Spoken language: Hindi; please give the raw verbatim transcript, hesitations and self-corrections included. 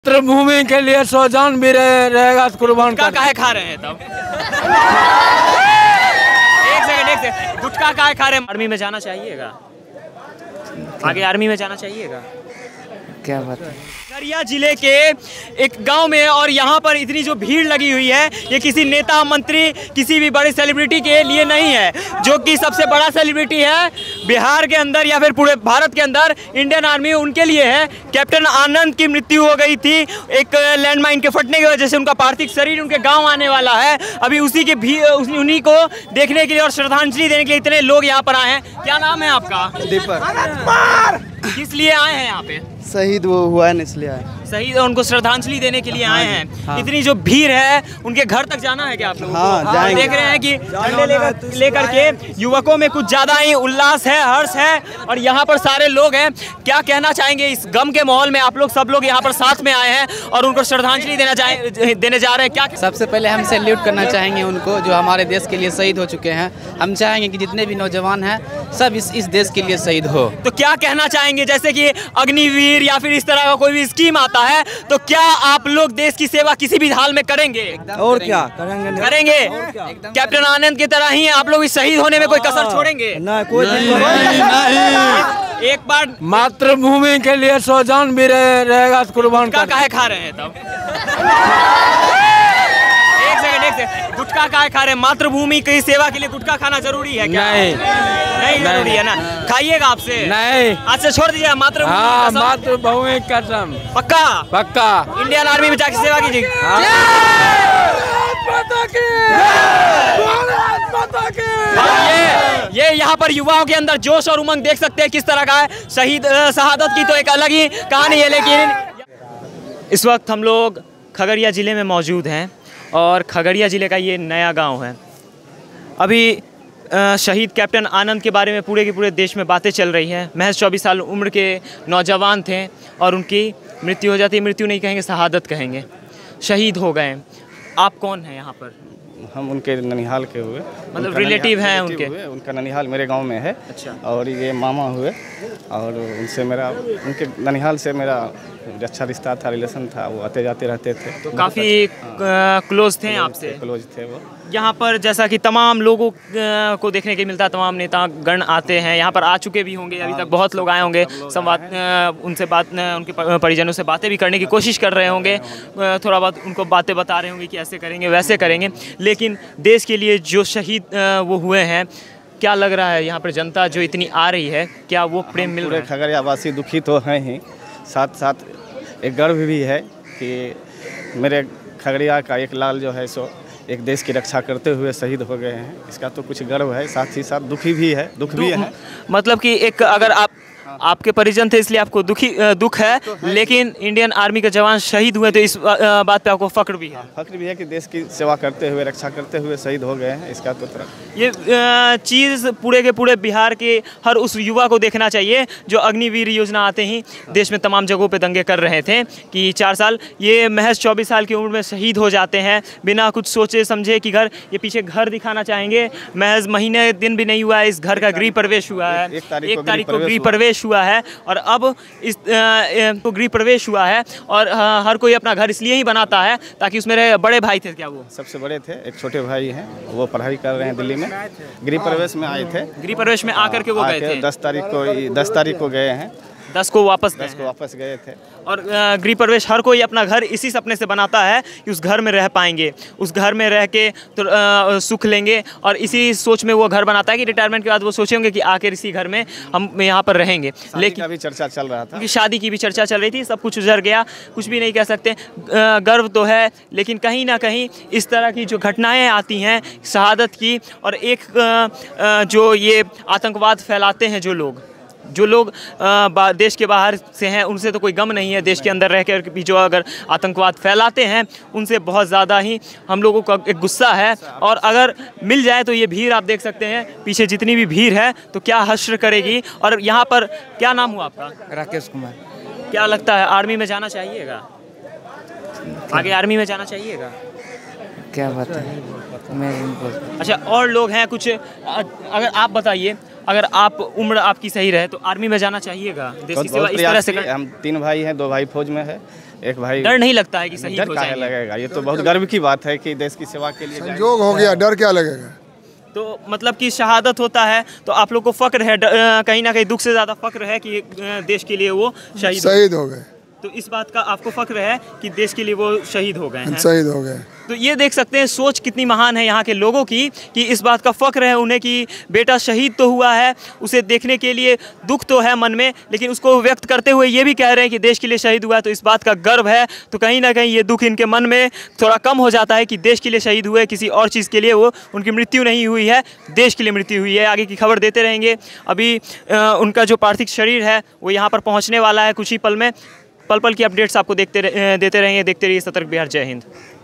मातृभूमि के लिए सौ जान भी रहे, रहेगा कुर्बान। गुटखा काहे खा रहे हैं तब? एक सेकंड एक सेकंड गुटखा काहे खा रहे हैं? आर्मी में जाना चाहिएगा? आगे आर्मी में जाना चाहिएगा? क्या बात है। खगड़िया जिले के एक गांव में और यहाँ पर इतनी जो भीड़ लगी हुई है ये किसी नेता मंत्री किसी भी बड़े सेलिब्रिटी के लिए नहीं है। जो कि सबसे बड़ा सेलिब्रिटी है बिहार के अंदर या फिर पूरे भारत के अंदर इंडियन आर्मी उनके लिए है। कैप्टन आनंद की मृत्यु हो गई थी एक लैंडमाइन के फटने की वजह से। उनका पार्थिव शरीर उनके गाँव आने वाला है। अभी उसी के भी उन्हीं को देखने के लिए और श्रद्धांजलि देने के लिए इतने लोग यहाँ पर आए हैं। क्या नाम है आपका? दीपक। किस लिए आए हैं यहाँ पे? शहीद वो हुआ है इसलिए आए। शहीद उनको श्रद्धांजलि देने के लिए आए हैं। हाँ। इतनी जो भीड़ है उनके घर तक जाना है क्या आप लोगों को? हाँ, जाएंगे। देख रहे हैं कि झंडे लेकर लेकर के युवकों में कुछ ज्यादा ही उल्लास है, हर्ष है और यहाँ पर सारे लोग हैं। क्या कहना चाहेंगे इस गम के माहौल में? आप लोग सब लोग यहाँ पर साथ में आए हैं और उनको श्रद्धांजलि देना चाहे देने जा रहे हैं। क्या सबसे पहले हम सैल्यूट करना चाहेंगे उनको जो हमारे देश के लिए शहीद हो चुके हैं। हम चाहेंगे कि जितने भी नौजवान हैं सब इस इस देश के लिए शहीद हो। तो क्या कहना चाहेंगे जैसे कि अग्निवीर या फिर इस तरह का कोई भी स्कीम आता है तो क्या आप लोग देश की सेवा किसी भी हाल में करेंगे? और क्या करेंगे? करेंगे कैप्टन आनंद की तरह ही आप लोग शहीद होने में कोई कसर छोड़ेंगे? ना कोई नहीं, नहीं। एक बार मातृभूमि के लिए सौ जान भी रहे, रहेगा कुर्बान। गुटखा काहे खा रहे हैं तब? एक सेकंड एक सेकंड गुटखा काहे खा रहे हैं? मातृभूमि की सेवा के लिए गुटखा खाना जरूरी है क्या? नहीं नहीं जरूरी है ना? खाइएगा आपसे? नहीं। आज से छोड़ दीजिए मातृभूमि। हाँ, कसम? मातृभूमि कसम। पक्का पक्का। इंडियन आर्मी में जाके सेवा कीजिए। ये ये यहाँ पर युवाओं के अंदर जोश और उमंग देख सकते हैं किस तरह का है। शहीद शहादत की तो एक अलग ही कहानी है। लेकिन इस वक्त हम लोग खगड़िया ज़िले में मौजूद हैं और खगड़िया ज़िले का ये नया गांव है। अभी शहीद कैप्टन आनंद के बारे में पूरे के पूरे देश में बातें चल रही हैं। महज चौबीस साल उम्र के नौजवान थे और उनकी मृत्यु हो जाती है। मृत्यु नहीं कहेंगे, शहादत कहेंगे। शहीद हो गए। आप कौन हैं यहाँ पर? हम उनके ननिहाल के हुए, मतलब रिलेटिव हैं उनके? हुए। उनका ननिहाल मेरे गांव में है। अच्छा। और ये मामा हुए और उनसे मेरा उनके ननिहाल से मेरा अच्छा रिश्ता था, रिलेशन था। वो आते जाते रहते थे तो काफ़ी क्लोज थे आपसे? क्लोज थे वो। यहाँ पर जैसा कि तमाम लोगों को देखने के मिलता है, तमाम नेता गण आते हैं। यहाँ पर आ चुके भी होंगे, अभी तक बहुत लोग आए होंगे। संवाद उनसे बात उनके परिजनों से बातें भी करने की कोशिश कर रहे होंगे। थोड़ा बहुत उनको बातें बता रहे होंगे कि ऐसे करेंगे वैसे करेंगे। लेकिन देश के लिए जो शहीद वो हुए हैं, क्या लग रहा है यहाँ पर जनता जो इतनी आ रही है, क्या वो प्रेम मिल रहा है? खगड़िया वासी दुखी तो हैं ही, साथ साथ एक गर्व भी है कि मेरे खगड़िया का एक लाल जो है सो एक देश की रक्षा करते हुए शहीद हो गए हैं। इसका तो कुछ गर्व है, साथ ही साथ दुखी भी है, दुख भी है। मतलब कि एक अगर आप आपके परिजन थे इसलिए आपको दुखी दुख है, लेकिन इंडियन आर्मी के जवान शहीद हुए तो इस बात पे आपको फख्र भी है? फख्र भी है कि देश की सेवा करते हुए, रक्षा करते हुए शहीद हो गए हैं। इसका तो तरह ये चीज़ पूरे के पूरे बिहार के हर उस युवा को देखना चाहिए जो अग्निवीर योजना आते ही देश में तमाम जगहों पे दंगे कर रहे थे कि चार साल ये महज चौबीस साल की उम्र में शहीद हो जाते हैं बिना कुछ सोचे समझे कि घर ये पीछे घर दिखाना चाहेंगे। महज महीने दिन भी नहीं हुआ है इस घर का गृह प्रवेश हुआ है। एक तारीख को गृह प्रवेश हुआ है और अब इस तो गृह प्रवेश हुआ है और हर कोई अपना घर इसलिए ही बनाता है ताकि उसमें रहे। बड़े भाई थे क्या? वो सबसे बड़े थे, एक छोटे भाई हैं, वो पढ़ाई कर रहे हैं दिल्ली में। गृह प्रवेश में आए थे। गृह प्रवेश में आकर के वो गए थे। दस तारीख को दस तारीख को गए हैं। दस को वापस दस को वापस गए थे। और गृह प्रवेश हर कोई अपना घर इसी सपने से बनाता है कि उस घर में रह पाएंगे, उस घर में रह के तो आ, सुख लेंगे और इसी सोच में वो घर बनाता है कि रिटायरमेंट के बाद वो सोचेंगे कि आखिर इसी घर में हम यहाँ पर रहेंगे। लेकिन अभी चर्चा चल रहा था, शादी की भी चर्चा चल रही थी। सब कुछ उजड़ गया, कुछ भी नहीं कह सकते। गर्व तो है लेकिन कहीं ना कहीं इस तरह की जो घटनाएँ आती हैं शहादत की और एक जो ये आतंकवाद फैलाते हैं जो लोग जो लोग देश के बाहर से हैं उनसे तो कोई गम नहीं है। देश के अंदर रह कर भी जो अगर आतंकवाद फैलाते हैं उनसे बहुत ज़्यादा ही हम लोगों का एक गुस्सा है। और अगर मिल जाए तो ये भीड़ आप देख सकते हैं पीछे जितनी भी भीड़ है तो क्या हश्र करेगी। और यहाँ पर क्या नाम हुआ आपका? राकेश कुमार। क्या लगता है आर्मी में जाना चाहिएगा? आगे आर्मी में जाना चाहिएगा? क्या बात है। मैं अच्छा और लोग हैं कुछ, अगर आप बताइए अगर आप उम्र आपकी सही रहे तो आर्मी में जाना चाहिएगा? देश की सेवा इस तरह से कर... हम तीन भाई हैं, दो भाई फौज में है, एक भाई डर नहीं लगता है कि शहीद डर हो काहे जाएंगे? लगेगा, ये तो बहुत गर्व की बात है कि देश की सेवा के लिए जाएंगे। संजोग हो गया, डर क्या लगेगा। तो मतलब कि शहादत होता है तो आप लोग को फक्र है, ड- अ, कहीं ना कहीं दुख से ज़्यादा फक्र है कि अ, देश के लिए वो शहीद हो- शहीद हो गए, तो इस बात का आपको फक्र है कि देश के लिए वो शहीद हो गए हैं। शहीद हो गए। तो ये देख सकते हैं सोच कितनी महान है यहाँ के लोगों की कि इस बात का फक्र है उन्हें कि बेटा शहीद तो हुआ है, उसे देखने के लिए दुख तो है मन में, लेकिन उसको व्यक्त करते हुए ये भी कह रहे हैं कि देश के लिए शहीद हुआ है, तो इस बात का गर्व है। तो कहीं ना कहीं ये दुख इनके मन में थोड़ा कम हो जाता है कि देश के लिए शहीद हुए, किसी और चीज़ के लिए वो उनकी मृत्यु नहीं हुई है, देश के लिए मृत्यु हुई है। आगे की खबर देते रहेंगे। अभी अ, उनका जो पार्थिव शरीर है वो यहाँ पर पहुँचने वाला है कुछ ही पल में। पल पल की अपडेट्स आपको देखते रह- देते रहेंगे। देखते रहिए सतर्क बिहार। जय हिंद।